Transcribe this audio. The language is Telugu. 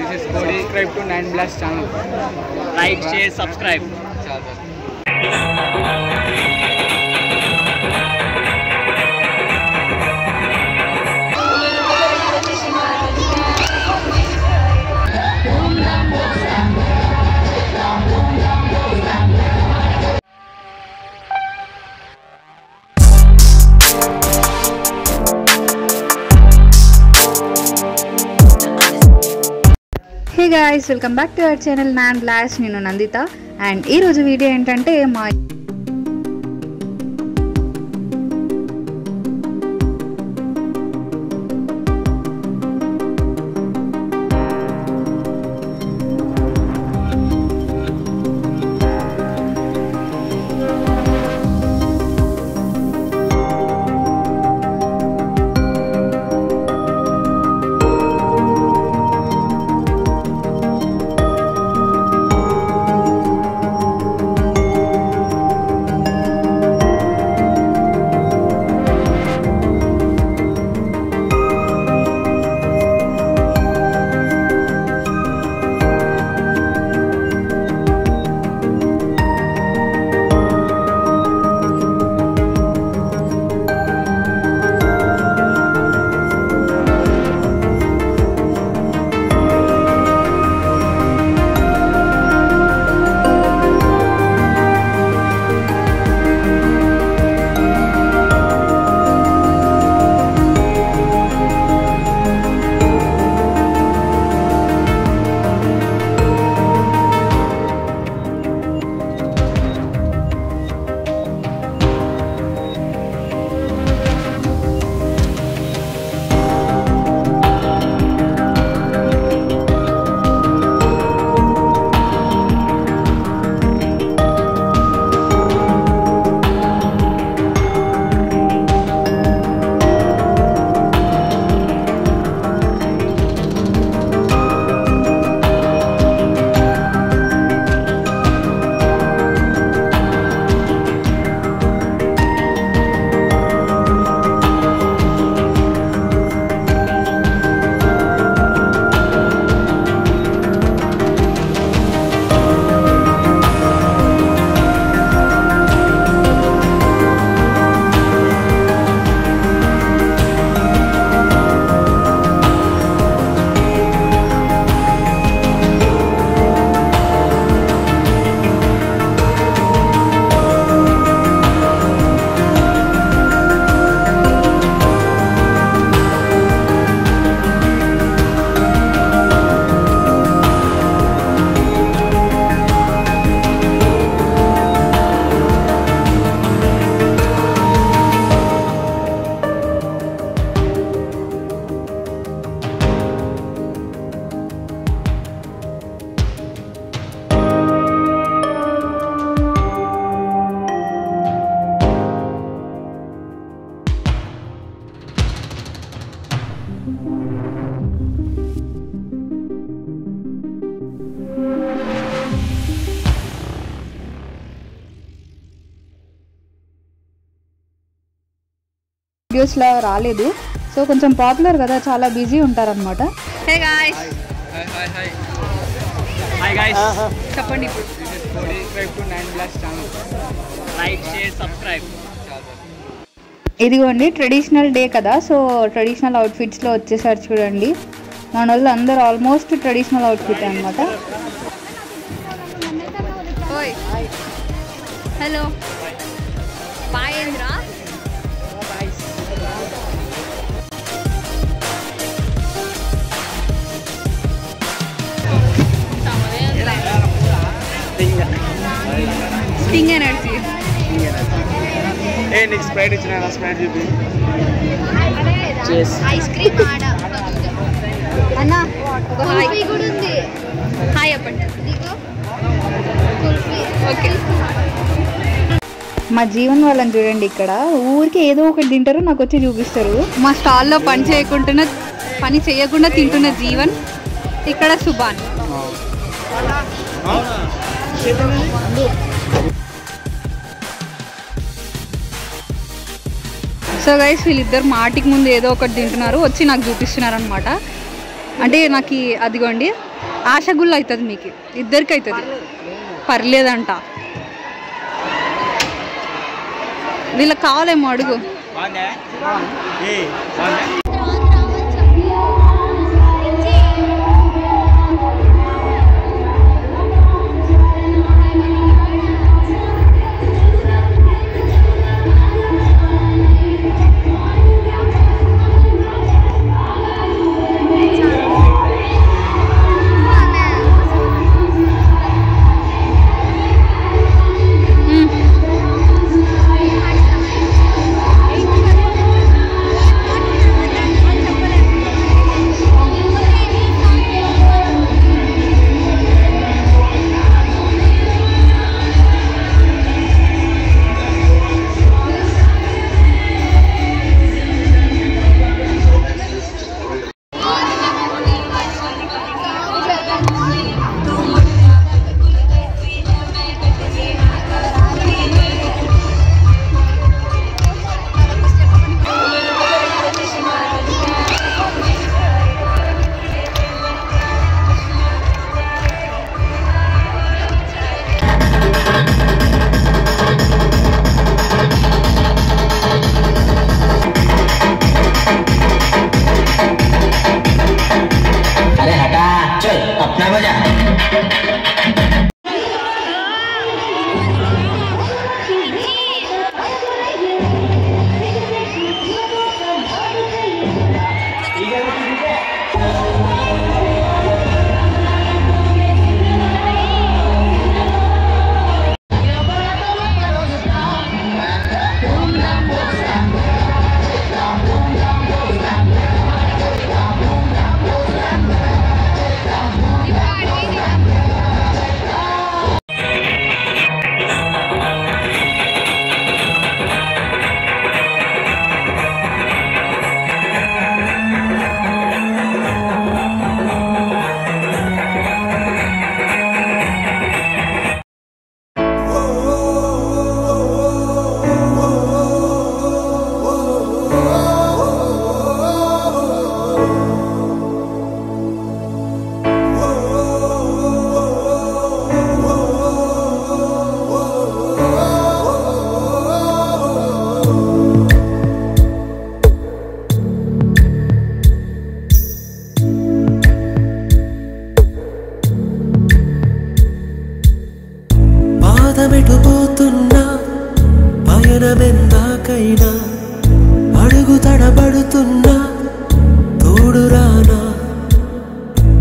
This is Cody. Subscribe to 9 Blast channel. Like, share, subscribe. Hey guys, welcome back to our channel 9 Blast. నేను నందిత అండ్ ఈ రోజు వీడియో ఏంటంటే మా వీడియోస్ లా రాలేదు సో కొంచెం పాపులర్ కదా చాలా బిజీ ఉంటారన్నమాట. Hey guys Hi guys. చెప్పండి ఇప్పుడు. This is Cody. Subscribe to 9 Blast channel. Like, share, subscribe. ఇదిగోండి ట్రెడిషనల్ డే కదా సో ట్రెడిషనల్ అవుట్ఫిట్స్లో వచ్చేసారు చూడండి. మన వాళ్ళు అందరూ ఆల్మోస్ట్ ట్రెడిషనల్ అవుట్ఫిట్ అనమాట. హలో బాయ్ ఏంద్రా స్టింగ్ ఎనర్జీ ఏ నీకు స్ప్రైట్ ఇచ్చిన స్ప్రైట్ చూపి. ఐస్ క్రీమ్ ఆడ అన్న కుల్ఫీ కూడా ఉంది. హాయ్ చెప్పండి. కుల్ఫీ ఓకే మా జీవన్ వాళ్ళని చూడండి ఇక్కడ ఊరికి ఏదో ఒకటి తింటారు నాకు వచ్చి చూపిస్తారు. మా స్టాల్లో పని చేయకుండా తింటున్న జీవన్, ఇక్కడ సుభాన్. సో గైస్ వీళ్ళిద్దరు మాటికి ముందు ఏదో ఒకటి తింటున్నారు వచ్చి నాకు చూపిస్తున్నారు అనమాట. అంటే నాకు అదిగోండి ఆశ గుళ్ళు అవుతుంది మీకు ఇద్దరికి అవుతుంది పర్లేదంట వీళ్ళకి కావాలేమో అడుగు अरे हटा चल अपना बजा